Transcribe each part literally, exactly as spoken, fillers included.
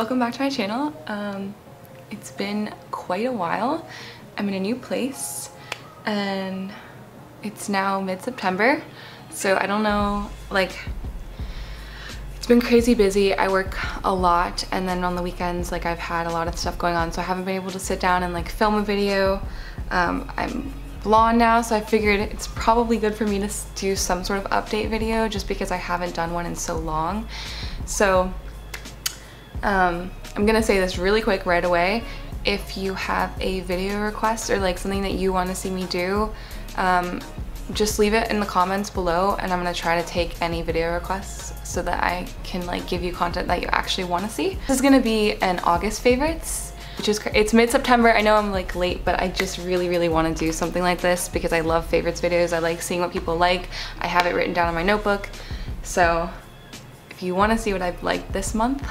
welcome back to my channel. Um, it's been quite a while. I'm in a new place and it's now mid-September, so I don't know, like, it's been crazy busy. I work a lot, and then on the weekends, like, I've had a lot of stuff going on, so I haven't been able to sit down and like film a video. Um, I'm blonde now, so I figured it's probably good for me to do some sort of update video just because I haven't done one in so long. So um, I'm gonna say this really quick right away. If you have a video request or like something that you want to see me do, um, just leave it in the comments below, and I'm gonna try to take any video requests so that I can like give you content that you actually want to see. This is gonna be an August favorites, which is, it's mid-September. I know I'm like late, but I just really really want to do something like this because I love favorites videos. I like seeing what people like. I have it written down in my notebook, so if you want to see what I've liked this month,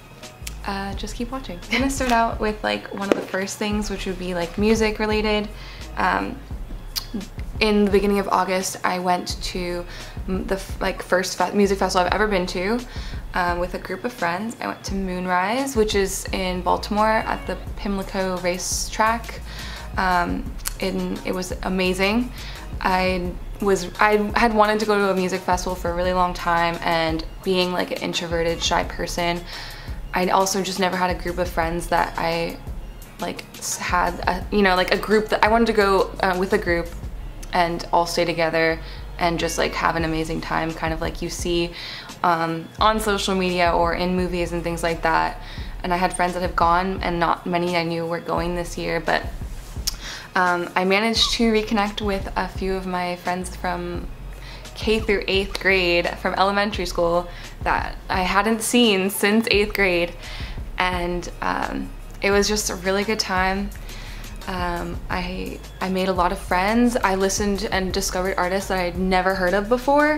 Uh, just keep watching. I'm gonna start out with like one of the first things, which would be like music related. Um, in the beginning of August, I went to the like first fe music festival I've ever been to um, with a group of friends. I went to Moonrise, which is in Baltimore at the Pimlico racetrack. Um, and it was amazing. I was I had wanted to go to a music festival for a really long time, and being like an introverted, shy person, I also just never had a group of friends that I like had, a, you know, like a group that I wanted to go uh, with a group and all stay together and just like have an amazing time, kind of like you see um, on social media or in movies and things like that. And I had friends that have gone, and not many I knew were going this year, but um, I managed to reconnect with a few of my friends from K through eighth grade from elementary school that I hadn't seen since eighth grade, and um, it was just a really good time. Um, I I made a lot of friends. I listened and discovered artists that I'd never heard of before,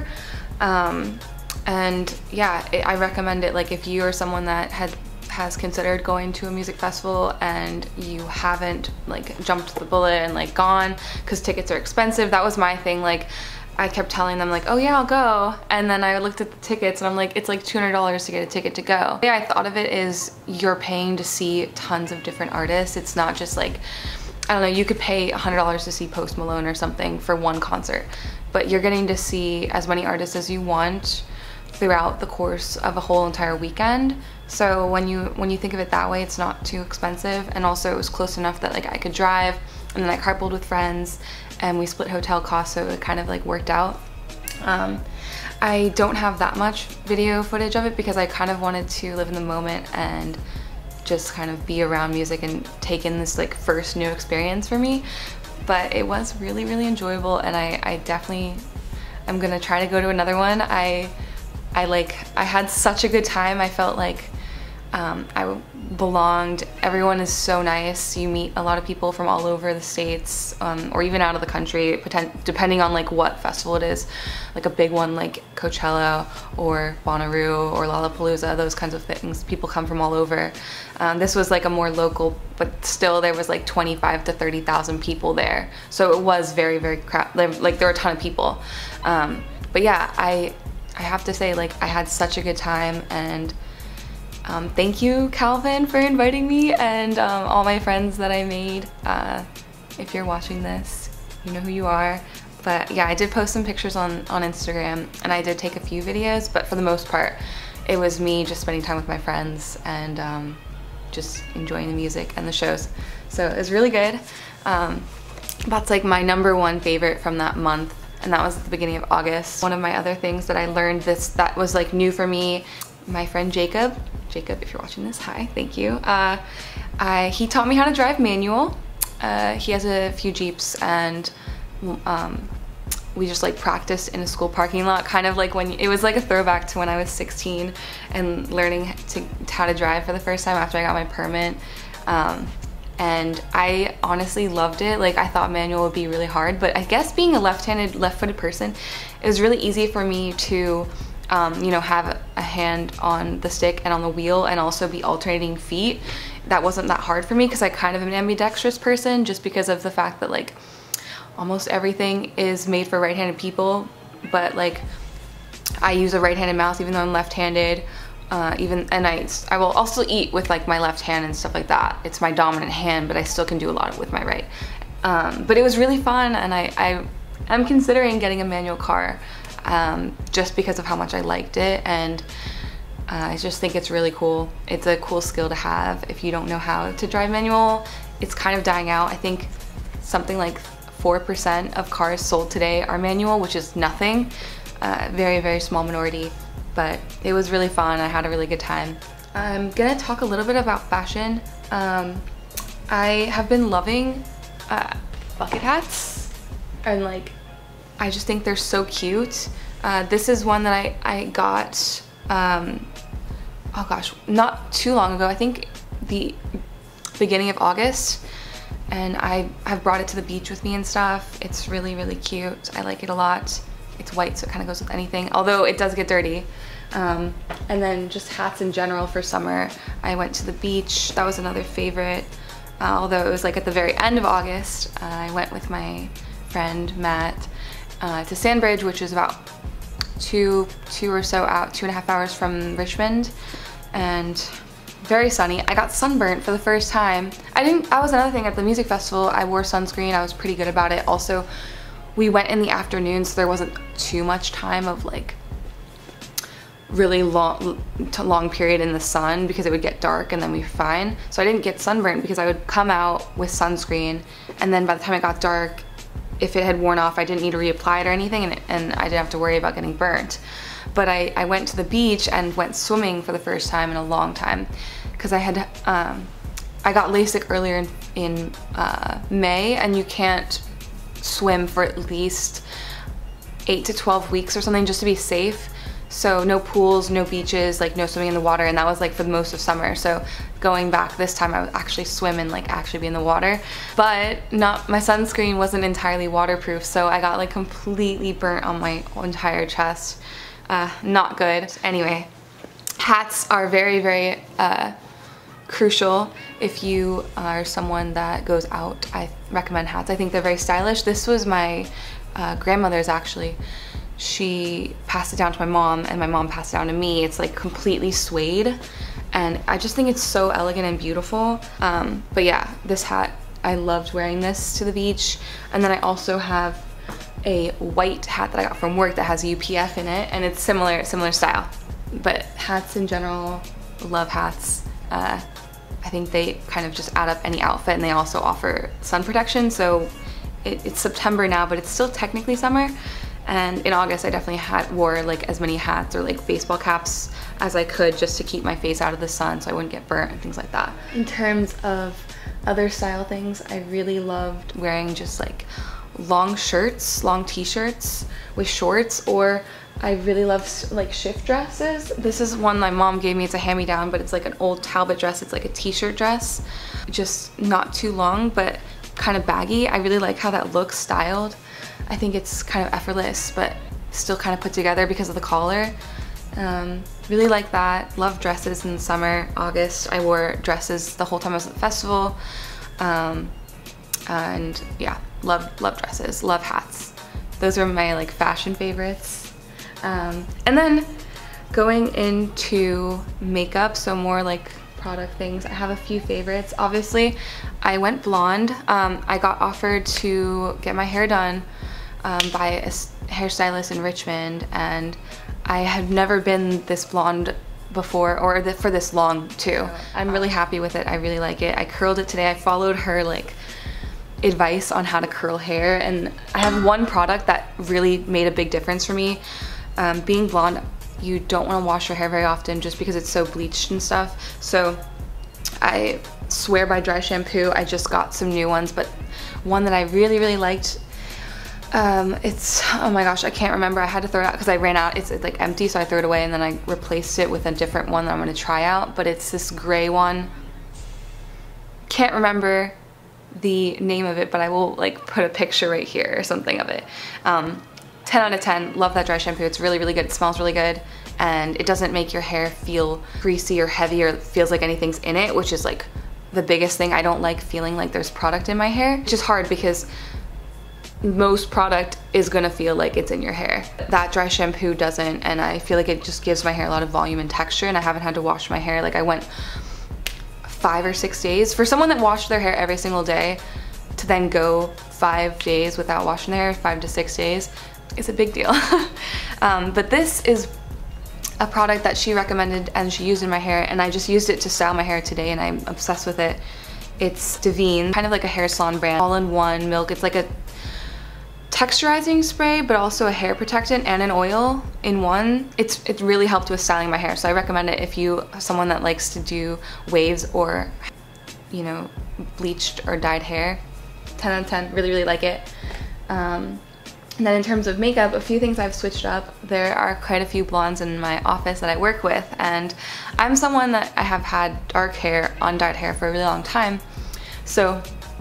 um, and yeah, it, I recommend it. Like, if you are someone that had has considered going to a music festival and you haven't like jumped the bullet and like gone because tickets are expensive. That was my thing. Like, I kept telling them like, oh yeah, I'll go, and then I looked at the tickets and I'm like, it's like two hundred dollars to get a ticket to go. The way I thought of it is you're paying to see tons of different artists. It's not just like, I don't know, you could pay one hundred dollars to see Post Malone or something for one concert, but you're getting to see as many artists as you want throughout the course of a whole entire weekend. So when you when you think of it that way, it's not too expensive, and also it was close enough that like I could drive, and then I carpooled with friends and we split hotel costs, so it kind of like worked out. Um, I don't have that much video footage of it because I kind of wanted to live in the moment and just kind of be around music and take in this like first new experience for me. But it was really really enjoyable, and I, I definitely am gonna try to go to another one. I I like I had such a good time. I felt like um, I belonged. Everyone is so nice. You meet a lot of people from all over the states, um, or even out of the country, depending on like what festival it is. Like a big one like Coachella or Bonnaroo or Lollapalooza, those kinds of things. People come from all over. Um, this was like a more local, but still there was like twenty-five to thirty thousand people there. So it was very very crowded. Like there were a ton of people. Um, but yeah, I I have to say, like, I had such a good time, and Um, thank you, Calvin, for inviting me, and um, all my friends that I made. Uh, if you're watching this, you know who you are. But yeah, I did post some pictures on, on Instagram, and I did take a few videos, but for the most part, it was me just spending time with my friends and um, just enjoying the music and the shows. So it was really good. Um, that's like my number one favorite from that month, and that was at the beginning of August. One of my other things that I learned this that was like new for me, my friend Jacob, Jacob, if you're watching this, hi, thank you. Uh, I, he taught me how to drive manual. Uh, he has a few Jeeps, and um, we just like practiced in a school parking lot, kind of like when, it was like a throwback to when I was sixteen and learning to, how to drive for the first time after I got my permit. Um, and I honestly loved it. Like, I thought manual would be really hard, but I guess being a left-handed, left-footed person, it was really easy for me to Um, you know, have a hand on the stick and on the wheel, and also be alternating feet. That wasn't that hard for me because I kind of am an ambidextrous person, just because of the fact that like almost everything is made for right-handed people, but like I use a right-handed mouse even though I'm left-handed, Uh, even and I, I will also eat with like my left hand and stuff like that. It's my dominant hand, but I still can do a lot with my right. Um, but it was really fun, and I, I am considering getting a manual car um, just because of how much I liked it, and uh, I just think it's really cool. It's a cool skill to have. If you don't know how to drive manual, it's kind of dying out. I think something like four percent of cars sold today are manual, which is nothing. Uh, very, very small minority. But it was really fun. I had a really good time. I'm gonna talk a little bit about fashion. Um, I have been loving uh, bucket hats, and like, I just think they're so cute. Uh, this is one that I, I got, um, oh gosh, not too long ago. I think the beginning of August, and I have brought it to the beach with me and stuff. It's really, really cute. I like it a lot. It's white, so it kind of goes with anything, although it does get dirty. Um, and then just hats in general for summer. I went to the beach. That was another favorite. Uh, although it was like at the very end of August, uh, I went with my friend Matt uh, to Sandbridge, which is about two, two or so out, two and a half hours from Richmond, and very sunny. I got sunburnt for the first time. I didn't. That was another thing at the music festival. I wore sunscreen. I was pretty good about it. Also, we went in the afternoon, so there wasn't too much time of like really long long period in the sun because it would get dark and then we'd be fine. So I didn't get sunburned because I would come out with sunscreen, and then by the time it got dark, if it had worn off, I didn't need to reapply it or anything, and, it, and I didn't have to worry about getting burnt. But I, I went to the beach and went swimming for the first time in a long time because I had um, I got LASIK earlier in, in uh, May, and you can't swim for at least eight to twelve weeks or something just to be safe. So no pools, no beaches, like no swimming in the water, and that was like for most of summer. So going back this time, I would actually swim and like actually be in the water. But not, my sunscreen wasn't entirely waterproof, so I got like completely burnt on my entire chest. Uh, not good. Anyway, hats are very, very uh, crucial if you are someone that goes out. I recommend hats. I think they're very stylish. This was my uh, grandmother's actually. She passed it down to my mom, and my mom passed it down to me. It's like completely suede, and I just think it's so elegant and beautiful. Um, but yeah, this hat, I loved wearing this to the beach. And then I also have a white hat that I got from work that has U P F in it, and it's similar, similar style. But hats in general, love hats. Uh, I think they kind of just add up any outfit, and they also offer sun protection. So it, it's September now, but it's still technically summer. And in August, I definitely had wore like as many hats or like baseball caps as I could just to keep my face out of the sun so I wouldn't get burnt and things like that. In terms of other style things, I really loved wearing just like long shirts, long t-shirts with shorts, or I really love like shift dresses. This is one my mom gave me. It's a hand-me-down, but it's like an old Talbot dress. It's like a t-shirt dress, just not too long, but kind of baggy. I really like how that looks styled. I think it's kind of effortless, but still kind of put together because of the collar. Um, really like that. Love dresses in the summer. August, I wore dresses the whole time I was at the festival. Um, and yeah, love, love dresses, love hats. Those are my like fashion favorites. Um, and then going into makeup, so more like product things, I have a few favorites. Obviously, I went blonde. Um, I got offered to get my hair done Um, by a hairstylist in Richmond, and I had never been this blonde before, or th for this long too. I'm really happy with it. I really like it. I curled it today. I followed her like advice on how to curl hair, and I have one product that really made a big difference for me. Um, being blonde, you don't want to wash your hair very often just because it's so bleached and stuff. So I swear by dry shampoo. I just got some new ones, but one that I really, really liked, Um, it's, oh my gosh, I can't remember. I had to throw it out because I ran out. It's, it's like empty, so I threw it away, and then I replaced it with a different one that I'm going to try out. But it's this gray one. Can't remember the name of it, but I will like put a picture right here or something of it. Um, ten out of ten. Love that dry shampoo. It's really, really good. It smells really good, and it doesn't make your hair feel greasy or heavy or feels like anything's in it, which is like the biggest thing. I don't like feeling like there's product in my hair, which is hard because most product is gonna feel like it's in your hair. That dry shampoo doesn't, and I feel like it just gives my hair a lot of volume and texture, and I haven't had to wash my hair. Like I went five or six days. For someone that washed their hair every single day, to then go five days without washing their hair, five to six days, is a big deal. um, but this is a product that she recommended and she used in my hair, and I just used it to style my hair today, and I'm obsessed with it. It's Divine, kind of like a hair salon brand, all-in-one milk. It's like a texturizing spray, but also a hair protectant and an oil in one. It's it really helped with styling my hair, so I recommend it if you someone that likes to do waves or, you know, bleached or dyed hair. ten out of ten, really really like it. Um, and then in terms of makeup, a few things I've switched up. There are quite a few blondes in my office that I work with, and I'm someone that I have had dark hair, undyed hair for a really long time. So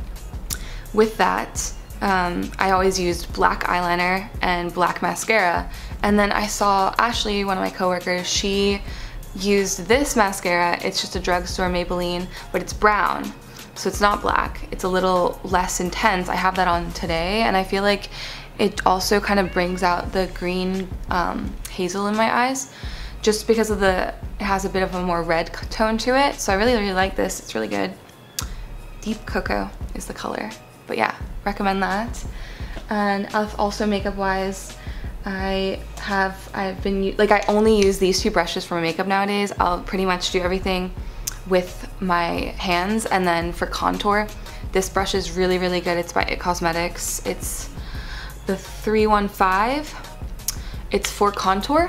with that, Um, I always used black eyeliner and black mascara, and then I saw Ashley, one of my coworkers, she used this mascara. It's just a drugstore Maybelline, but it's brown, so it's not black. It's a little less intense. I have that on today, and I feel like it also kind of brings out the green um, hazel in my eyes, just because of the, it has a bit of a more red tone to it, so I really really like this. It's really good. Deep Cocoa is the color, but yeah, recommend that. And also makeup wise, I have I've been like I only use these two brushes for makeup nowadays. I'll pretty much do everything with my hands, and then for contour, this brush is really really good. It's by It Cosmetics. It's the three one five. It's for contour,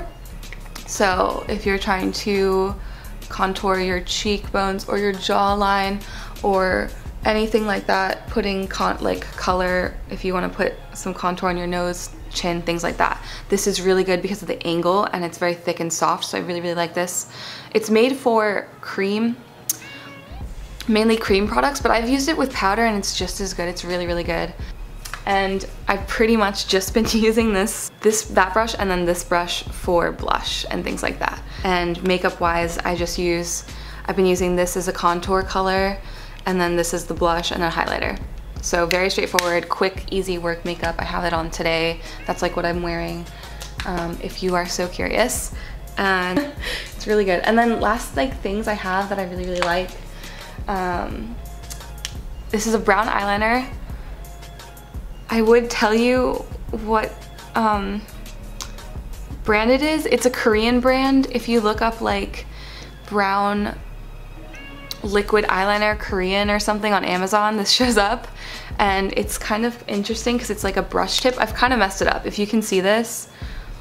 so if you're trying to contour your cheekbones or your jawline or anything like that, putting con like color, if you want to put some contour on your nose, chin, things like that, this is really good because of the angle, and it's very thick and soft, so I really really like this. It's made for cream, mainly cream products, but I've used it with powder and it's just as good. It's really really good. And I've pretty much just been using this this that brush and then this brush for blush and things like that. And makeup wise, I just use I've been using this as a contour color, and then this is the blush and a highlighter. So very straightforward, quick, easy work makeup. I have it on today. That's like what I'm wearing, um, if you are so curious. And it's really good. And then last like things I have that I really, really like. Um, this is a brown eyeliner. I would tell you what um, brand it is. It's a Korean brand. If you look up like brown liquid eyeliner Korean or something on Amazon, this shows up, and it's kind of interesting because it's like a brush tip. I've kind of messed it up. If you can see this,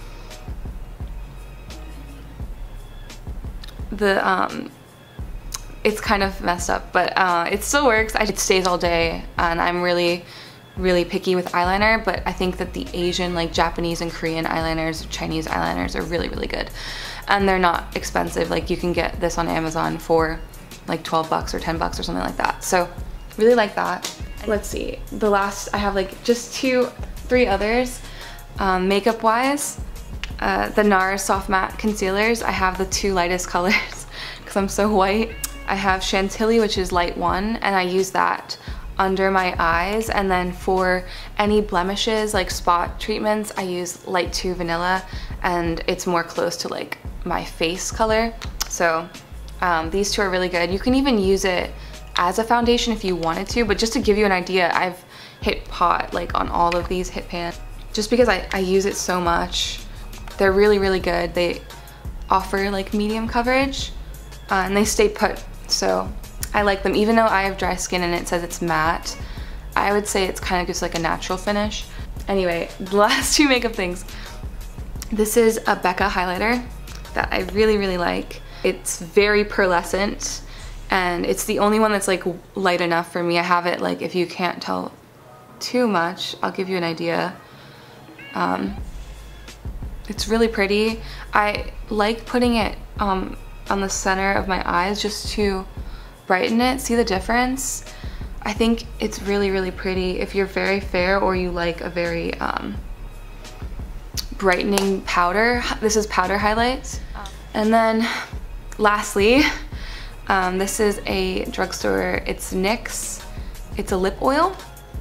the um it's kind of messed up, but uh, it still works. It stays all day, and I'm really really picky with eyeliner, but I think that the Asian, like Japanese and Korean eyeliners, Chinese eyeliners are really really good, and they're not expensive. Like you can get this on Amazon for like twelve bucks or ten bucks or something like that. So really like that. Let's see, the last, I have like just two, three others. Um, makeup wise, uh, the NARS Soft Matte Concealers. I have the two lightest colors because I'm so white. I have Chantilly, which is light one, and I use that under my eyes. And then for any blemishes, like spot treatments, I use light two Vanilla, and it's more close to like my face color. So Um, these two are really good. You can even use it as a foundation if you wanted to, but just to give you an idea, I've hit pot like on all of these hit pans just because I, I use it so much. They're really really good. They offer like medium coverage, uh, and they stay put, so I like them. Even though I have dry skin and it says it's matte, I would say it's kind of just like a natural finish. Anyway, the last two makeup things. This is a Becca highlighter that I really really like. It's very pearlescent, and it's the only one that's like light enough for me. I have it like, if you can't tell too much, I'll give you an idea. Um, it's really pretty. I like putting it um, on the center of my eyes just to brighten it. See the difference? I think it's really really pretty if you're very fair or you like a very um, brightening powder. This is powder highlights. And then lastly, um, this is a drugstore, it's N Y X, it's a lip oil,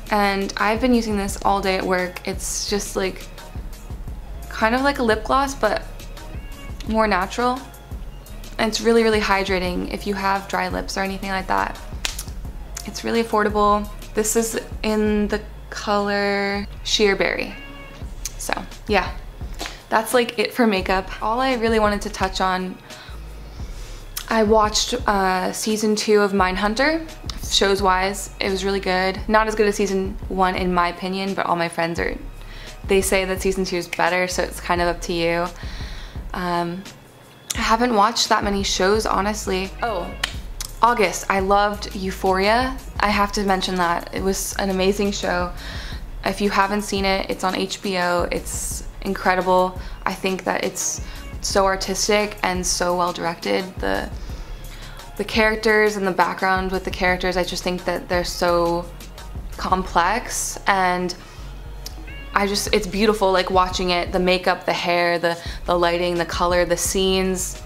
and I've been using this all day at work. It's just like kind of like a lip gloss, but more natural. And it's really, really hydrating if you have dry lips or anything like that. It's really affordable. This is in the color Sheer Berry. So yeah, that's like it for makeup. All I really wanted to touch on, I watched uh, season two of Mindhunter. Shows wise, it was really good. Not as good as season one in my opinion, but all my friends are, they say that season two is better, so it's kind of up to you. Um, I haven't watched that many shows, honestly. Oh, August, I loved Euphoria. I have to mention that. It was an amazing show. If you haven't seen it, it's on H B O. It's incredible. I think that it's so artistic and so well directed. The the characters and the background with the characters, I just think that they're so complex, and I just, it's beautiful, like watching it, the makeup, the hair, the, the lighting, the color, the scenes.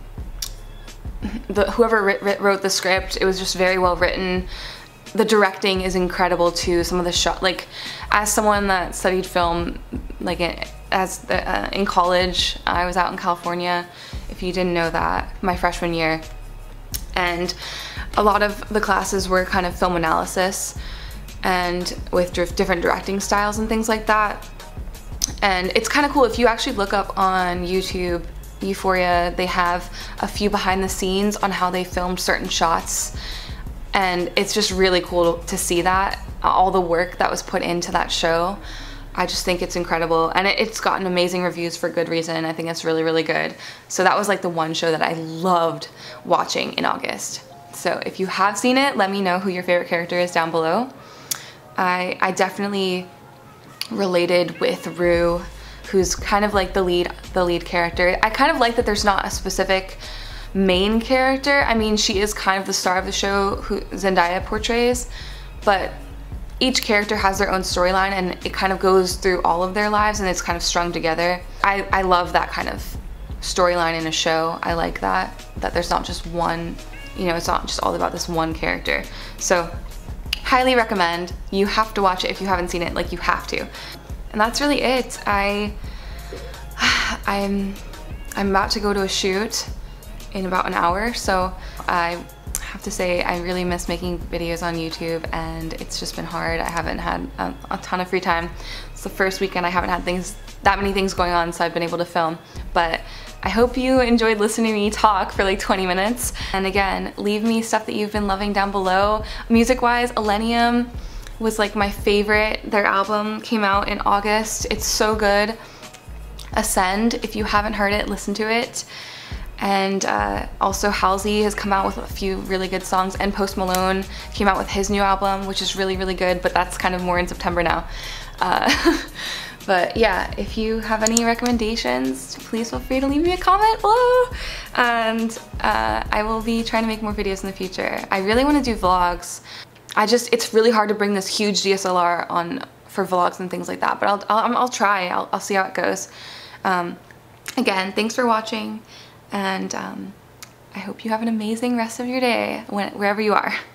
The, whoever writ, wrote the script, it was just very well written. The directing is incredible too. Some of the shot, like as someone that studied film, like as the, uh, in college, I was out in California, if you didn't know that, my freshman year. And a lot of the classes were kind of film analysis and with different directing styles and things like that. And it's kind of cool if you actually look up on YouTube Euphoria, they have a few behind the scenes on how they filmed certain shots, and it's just really cool to see that, all the work that was put into that show. I just think it's incredible, and it, it's gotten amazing reviews for good reason. I think it's really, really good. So that was like the one show that I loved watching in August. So if you have seen it, let me know who your favorite character is down below. I, I definitely related with Rue, who's kind of like the lead, the lead character. I kind of like that there's not a specific main character. I mean, she is kind of the star of the show, who Zendaya portrays, but each character has their own storyline, and it kind of goes through all of their lives, and it's kind of strung together. I, I love that kind of storyline in a show. I like that, that there's not just one, you know, it's not just all about this one character. So highly recommend. You have to watch it if you haven't seen it, like you have to. And that's really it. I, I'm, I'm about to go to a shoot in about an hour, so I have to say I really miss making videos on YouTube, and it's just been hard. I haven't had a, a ton of free time. It's the first weekend I haven't had things, that many things going on, so I've been able to film. But I hope you enjoyed listening to me talk for like twenty minutes. And again, leave me stuff that you've been loving down below. Music-wise, Illenium was like my favorite. Their album came out in August. It's so good. Ascend, if you haven't heard it, listen to it. And uh, also Halsey has come out with a few really good songs, and Post Malone came out with his new album, which is really, really good, but that's kind of more in September now. Uh, but yeah, if you have any recommendations, please feel free to leave me a comment below. And uh, I will be trying to make more videos in the future. I really want to do vlogs. I just, it's really hard to bring this huge D S L R on for vlogs and things like that, but I'll, I'll, I'll try. I'll, I'll see how it goes. Um, again, thanks for watching. And um, I hope you have an amazing rest of your day, when, wherever you are.